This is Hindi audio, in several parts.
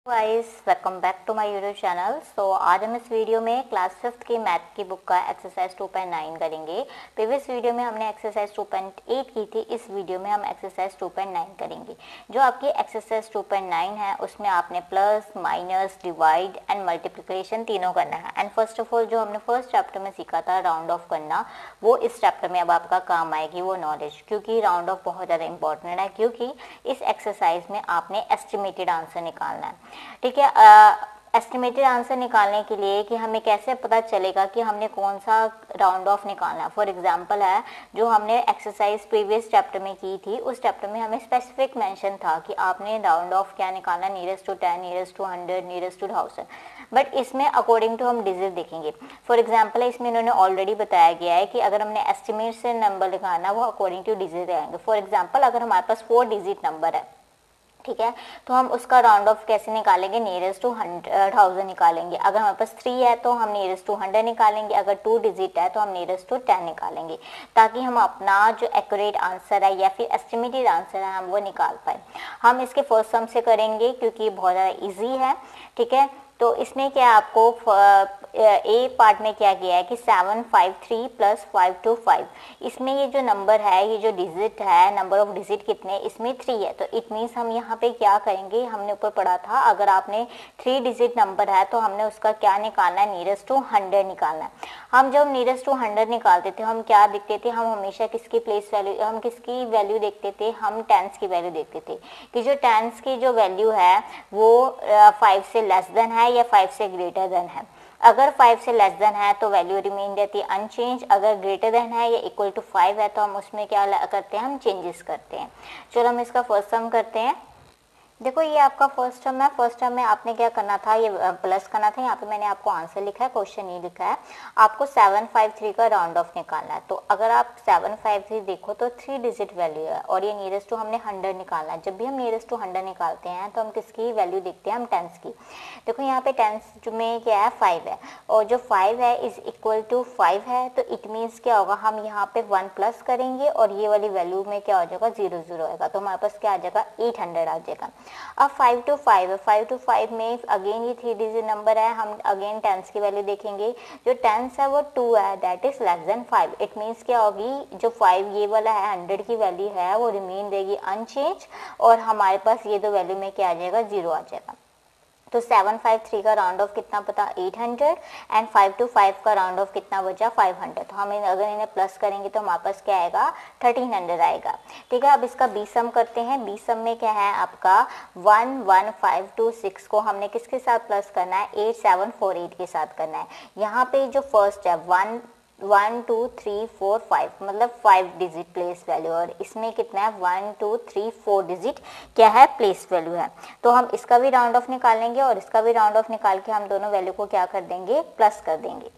Guys welcome back to my YouTube channel. आज हम इस वीडियो में क्लास 5th की मैथ की बुक का एक्सरसाइज 2.9 करेंगे। प्रीवियस वीडियो में हमने एक्सरसाइज 2.8 की थी, इस वीडियो में हम एक्सरसाइज 2.9 करेंगे। जो आपकी एक्सरसाइज 2.9 है उसमें आपने plus, minus, divide and multiplication तीनों करना है। एंड फर्स्ट ऑफ ऑल जो हमने फर्स्ट चैप्टर में सीखा था राउंड ऑफ करना, वो इस चैप्टर में अब आपका काम आएगी वो नॉलेज, क्योंकि राउंड ऑफ बहुत ज़्यादा इंपॉर्टेंट है, क्योंकि इस एक्सरसाइज में आपने एस्टिमेटेड आंसर निकालना है। ठीक है, एस्टिमेटेड आंसर निकालने के लिए कि हमें कैसे पता चलेगा कि हमने कौन सा राउंड ऑफ निकालना है। फॉर एग्जांपल है जो हमने एक्सरसाइज प्रीवियस चैप्टर में की थी, उस चैप्टर में हमें स्पेसिफिक मेंशन था कि आपने राउंड ऑफ क्या निकालना, nearest to 10, nearest to 100, nearest to 1000। But इसमें अकॉर्डिंग टू हम डिजिट देखेंगे। फॉर एग्जाम्पल इसमें इन्होंने ऑलरेडी बताया गया है कि अगर हमने एस्टिमेट से नंबर निकालना वो अकॉर्डिंग टू डिजिट आएंगे। फॉर एग्जाम्पल अगर हमारे पास 4 डिजिट नंबर है, ठीक है, तो हम उसका राउंड ऑफ कैसे निकालेंगे, नियरेस्ट टू 1000 निकालेंगे। अगर हमारे पास 3 है तो हम नियरेस्ट टू 100 निकालेंगे। अगर 2 डिजिट है तो हम नियरेस्ट टू 10 निकालेंगे, ताकि हम अपना जो एक्यूरेट आंसर है या फिर एस्टिमेटेड आंसर है हम वो निकाल पाए। हम इसके फर्स्ट सम से करेंगे क्योंकि बहुत ज़्यादा ईजी है। ठीक है, तो इसमें क्या आपको ए पार्ट में क्या किया है कि 753 प्लस 525, इसमें ये जो नंबर है, ये जो डिजिट है, नंबर ऑफ डिजिट कितने, इसमें 3 है। तो इट मीन्स हम यहाँ पे क्या करेंगे, हमने ऊपर पढ़ा था अगर आपने 3 डिजिट नंबर है तो हमने उसका क्या निकालना है, नियरेस्ट टू 100 निकालना है। हम जब नियरेस्ट टू 100 निकालते थे हम क्या देखते थे, हम हमेशा किसकी प्लेस वैल्यू, हम किसकी वैल्यू देखते थे, हम टेंस की वैल्यू देखते थे कि जो टेंस की जो वैल्यू है वो 5 से लेस देन है या 5 से ग्रेटर देन है। अगर 5 से लेस देन है तो वैल्यू रिमेन रहती है अनचेंज। अगर ग्रेटर देन है या इक्वल टू 5 है तो हम उसमें क्या करते हैं, हम चेंजेस करते हैं। चलो हम इसका फर्स्ट सम करते हैं। देखो ये आपका फर्स्ट टर्म है। फर्स्ट टर्म में आपने क्या करना था, ये प्लस करना था। यहाँ पे मैंने आपको आंसर लिखा है, क्वेश्चन नहीं लिखा है। आपको 753 का राउंड ऑफ निकालना है। तो अगर आप 753 देखो तो 3 डिजिट वैल्यू है और ये नियरेस्ट टू हमने 100 निकालना है। जब भी हम नियरेस्ट टू 100 निकालते हैं तो हम किसकी वैल्यू देखते हैं, हम टेंस की। देखो यहाँ पे टेंस में क्या है, 5 है, और जो 5 है इज इक्वल टू 5 है, तो इट मीन्स क्या होगा, हम यहाँ पे 1 प्लस करेंगे और ये वाली वैल्यू में क्या हो जाएगा, 0 0 आएगा। तो हमारे पास क्या आ जाएगा, 800 आ जाएगा। अब 5 to 5 है, 5 to 5 में अगेन ये 3 डिजिट नंबर है, हम अगेन टेंस की वैल्यू देखेंगे। जो टेंस है वो 2 है, that is less than 5। It means क्या होगी, जो 5 ये वाला है 100 की वैल्यू है वो रिमेन रहेगी अनचेंज, और हमारे पास ये दो वैल्यू में क्या आ जाएगा, 0 आ जाएगा। तो 753 का राउंड ऑफ कितना पता, 800, एंड 5 to 5 का राउंड ऑफ कितना बचा, 500। तो हम अगर इन्हें प्लस करेंगे तो हमारे पास क्या आएगा, 1300 आएगा। ठीक है, अब इसका बी सम करते हैं। बी सम में क्या है आपका 11526 को हमने किसके साथ प्लस करना है, 8748 के साथ करना है। यहाँ पे जो फर्स्ट है 1 2 3 4 5, मतलब 5 डिजिट प्लेस वैल्यू, और इसमें कितना है 1 2 3 4 डिजिट क्या है, प्लेस वैल्यू है। तो हम इसका भी राउंड ऑफ निकाल लेंगे और इसका भी राउंड ऑफ निकाल के हम दोनों वैल्यू को क्या कर देंगे, प्लस कर देंगे।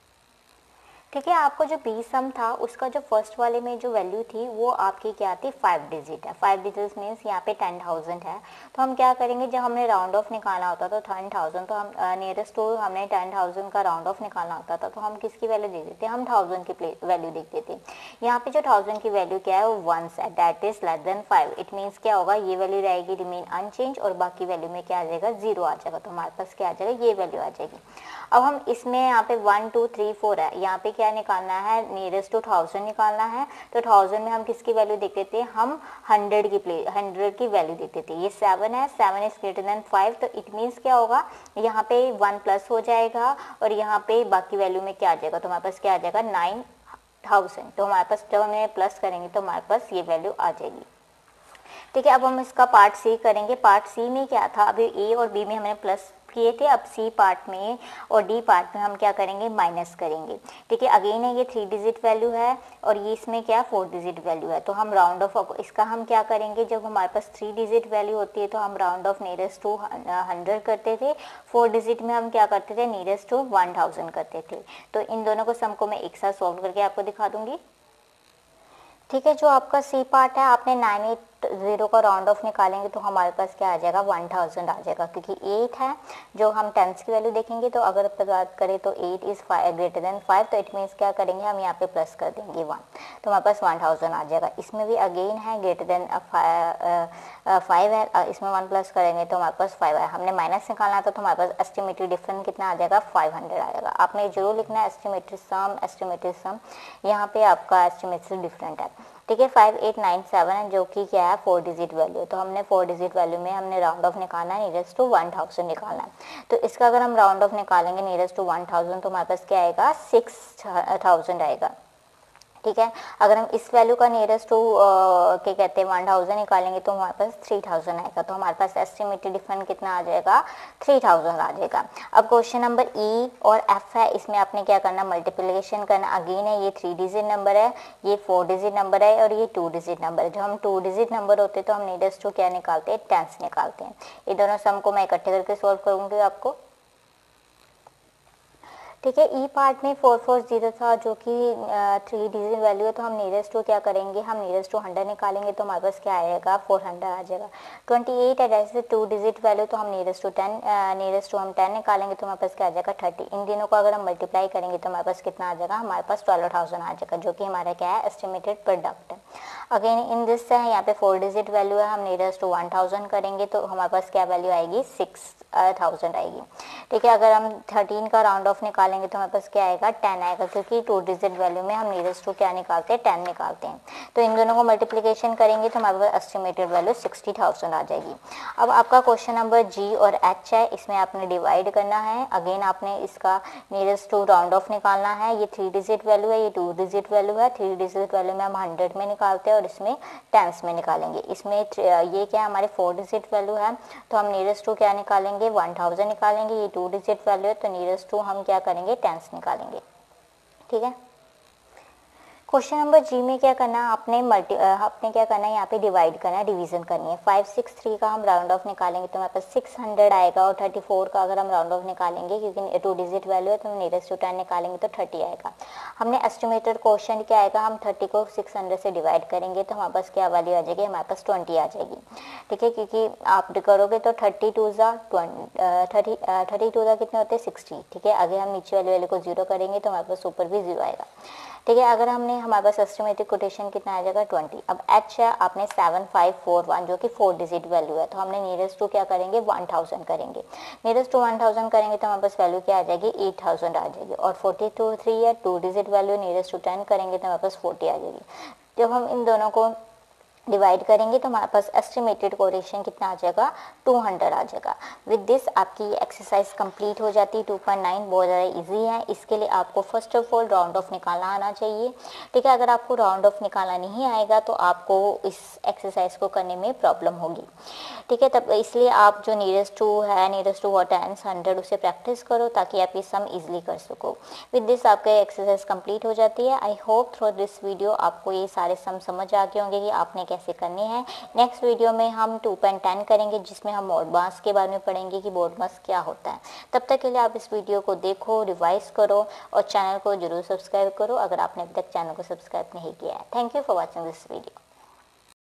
ठीक है, आपको जो बी सम था उसका जो फर्स्ट वाले में जो वैल्यू थी वो आपकी क्या थी, 5 डिजिट है। 5 डिजिट मीन्स यहाँ पे 10,000 है। तो हम क्या करेंगे, जब हमने राउंड ऑफ निकालना होता तो 10,000, तो हम नियरेस्ट टू हमने 10,000 का राउंड ऑफ निकालना होता था तो हम किसकी वैल्यू देखते थे, हम 1000 की वैल्यू देखते थे। यहाँ पे जो 1000 की वैल्यू क्या है, वो 1 है, that is less than 5। It means क्या होगा, ये वैल्यू रहेगी रिमेन अनचेंज और बाकी वैल्यू में क्या आ जाएगा, 0 आ जाएगा। तो हमारे पास क्या आ जाएगा, ये वैल्यू आ जाएगी। अब हम इसमें यहाँ पे 1 2 3 4 है, यहाँ पे क्या निकालना है, नियरेस्ट टू 1000 निकालना है। तो 1000 में हम किसकी वैल्यू देखते थे, हम 100 की वैल्यू देखते थे। ये 7 है, 7 इज ग्रेटर देन 5, तो इट मीन्स क्या होगा, यहाँ पे 1 प्लस हो जाएगा और यहाँ पे बाकी वैल्यू में क्या आ जाएगा, तो हमारे पास क्या आ जाएगा, 9000। तो हमारे पास जब हम प्लस करेंगे तो हमारे पास ये वैल्यू आ जाएगी। ठीक है, अब हम इसका पार्ट सी करेंगे। पार्ट सी में क्या था, अभी ए और बी में हमने प्लस किए थे, अब सी पार्ट में और डी पार्ट में हम क्या करेंगे, माइनस करेंगे। ठीक है, अगेन है ये 3 डिजिट वैल्यू है और ये इसमें क्या 4 डिजिट वैल्यू है। तो हम राउंड ऑफ इसका हम क्या करेंगे, जब हमारे पास 3 डिजिट वैल्यू होती है तो हम राउंड ऑफ नियरेस्ट टू 100 करते थे। 4 डिजिट में हम क्या करते थे, नियरेस्ट टू 1000 करते थे। तो इन दोनों को सम को मैं एक साथ सॉल्व करके आपको दिखा दूंगी। ठीक है, जो आपका सी पार्ट है आपने 0 का राउंड ऑफ निकालेंगे तो हमारे पास क्या आ जाएगा 1000 आ जाएगा, क्योंकि 8 है जो हम टेंस की वैल्यू देखेंगे। तो अगर बात करें तो 8 इज ग्रेटर देन 5, तो इट मीन्स क्या करेंगे हम यहाँ पे प्लस कर देंगे 1, तो हमारे पास 1000 आ जाएगा। इसमें भी अगेन है ग्रेटर देन 5 है, इसमें 1 प्लस करेंगे तो हमारे पास 5 है। हमने माइनस निकालना था तो हमारे पास एस्टिमेटेड डिफरेंस कितना आ जाएगा 500 आएगा। आपने जरूर लिखना है एस्टिमेटेड सम, यहाँ पे आपका एस्टिमेटेड डिफरेंट है, ठीक है। 5897 है जो कि क्या है 4 डिजिट वैल्यू, तो हमने 4 डिजिट वैल्यू में हमने राउंड ऑफ निकालना है, नियरेस्ट टू 1000 निकालना है। तो इसका अगर हम राउंड ऑफ निकालेंगे नियरेस्ट टू 1000 तो हमारे पास क्या आएगा 6000 आएगा, ठीक है। अगर हम इस वैल्यू का नियरेस्ट टू क्या कहते हैं 1000 निकालेंगे तो हमारे पास 3000 आएगा, तो हमारे पास एस्टिमेटेड डिफरेंस कितना आ जाएगा 3000 आ जाएगा। अब क्वेश्चन नंबर ई और एफ है, इसमें आपने क्या करना मल्टीप्लिकेशन करना। अगेन है ये 3 डिजिट नंबर है, ये 4 डिजिट नंबर है और ये 2 डिजिट नंबर है। जो हम 2 डिजिट नंबर होते हैं तो हम नियरेस्ट टू क्या निकालते हैं टेंस निकालते हैं। ये दोनों सम को मैं इकट्ठे करके सॉल्व करूंगी आपको, ठीक है। ई पार्ट में 440 था जो कि 3 डिजिट वैल्यू है, तो हम नियरेस्ट टू क्या करेंगे हम नियरेस्ट टू 100 निकालेंगे तो हमारे पास क्या आएगा 400 आ जाएगा। 28 है जैसे 2 डिजिट वैल्यू, तो हम नियरेस्ट टू 10 निकालेंगे तो हमारे पास क्या आ जाएगा 30। इन दिनों को अगर हम मल्टीप्लाई करेंगे तो हमारे पास कितना आ जाएगा हमारे पास 12000 आ जाएगा, जो कि हमारा क्या है एस्टिमेटेड प्रोडक्ट है। अगेन इन दिस है यहाँ पे 4 डिजिट वैल्यू है, हम नियरेस्ट टू 1000 करेंगे तो हमारे पास क्या वैल्यू आएगी 6000 आएगी, ठीक है। अगर हम 13 का राउंड ऑफ निकालेंगे तो हमारे पास क्या आएगा 10 आएगा, क्योंकि 2 डिजिट वैल्यू में हम नियरेस्ट टू क्या निकालते हैं 10 निकालते हैं। तो इन दोनों को मल्टीप्लिकेशन करेंगे तो हमारे पास एस्टिमेटेड वैल्यू 60000 आ जाएगी। अब आपका क्वेश्चन नंबर जी और एच है, इसमें आपने डिवाइड करना है। अगेन आपने इसका नियरेस्ट टू राउंड ऑफ निकालना है। ये 3 डिजिट वैल्यू है, ये 2 डिजिट वैल्यू है। 3 डिजिट वैल्यू में हम 100 में निकालते हैं और इसमें टेंस में निकालेंगे। इसमें ये क्या हमारे 4 डिजिट वैल्यू है, तो हम नियरेस्ट टू क्या निकालेंगे 1000 निकालेंगे। ये 2 डिजिट वैल्यू है तो नियरेस्ट टू हम क्या करेंगे टेंस निकालेंगे, ठीक है। क्वेश्चन नंबर जी में क्या करना है आपने क्या करना है यहाँ पे डिवाइड करना है, डिवीजन करनी है। 563 का हम राउंड ऑफ निकालेंगे तो हमारे पास 600 आएगा, और 34 का अगर हम राउंड ऑफ निकालेंगे क्योंकि 2 डिजिट वैल्यू है तो हम नियरेस्ट टू 10 निकालेंगे तो 30 आएगा। हमने एस्टिमेटेड क्वेश्चन क्या आएगा, हम 30 को 600 से डिवाइड करेंगे तो हमारे पास क्या वैल्यू आ जाएगी हमारे पास 20 आ जाएगी, ठीक है। क्योंकि आप करोगे तो 32 कितने होते हैं 60, ठीक है। अगर हम नीचे वाले वाले को 0 करेंगे तो हमारे पास ऊपर भी 0 आएगा, ठीक है। अगर हमने हमारे पास एस्टिमेटेड कोटेशन कितना आ जाएगा 20। अब एच है आपने 7541 जो कि 4 डिजिट वैल्यू है, तो हमने नियरेस्ट टू क्या करेंगे 1000 करेंगे। नियरेस्ट टू 1000 करेंगे तो हमारे पास वैल्यू क्या आ जाएगी 8000 आ जाएगी। और 42 है 2 डिजिट वैल्यू, नियरेस्ट टू 10 करेंगे तो हमारे पास 40 आ जाएगी। जब हम इन दोनों को डिवाइड करेंगे तो हमारे पास एस्टिमेटेड कोटेशन कितना आ जाएगा 200 आ जाएगा। विद दिस आपकी एक्सरसाइज कंप्लीट हो जाती है। 2.9 बहुत ज़्यादा इजी है। इसके लिए आपको first of all round off निकालना आना चाहिए, ठीक है। अगर आपको राउंड ऑफ निकालना नहीं आएगा तो आपको इस एक्सरसाइज को करने में प्रॉब्लम होगी, ठीक है। तब इसलिए आप जो नियरेस्ट टू व्हाट 100 उसे प्रैक्टिस करो ताकि आप ये सम इजीली कर सको। विद दिस आपका एक्सरसाइज कंप्लीट हो जाती है। I hope through this video आपको ये सारे सम समझ आ गए होंगे कि आपने कैसे करने हैं। नेक्स्ट वीडियो में हम 2.10 करेंगे जिसमें हम मोड मास के बारे में पढ़ेंगे कि मोड मास क्या होता है। तब तक के लिए आप इस वीडियो को देखो, रिवाइज करो और चैनल को जरूर सब्सक्राइब करो अगर आपने अभी तक चैनल को सब्सक्राइब नहीं किया है। Thank you for watching this video.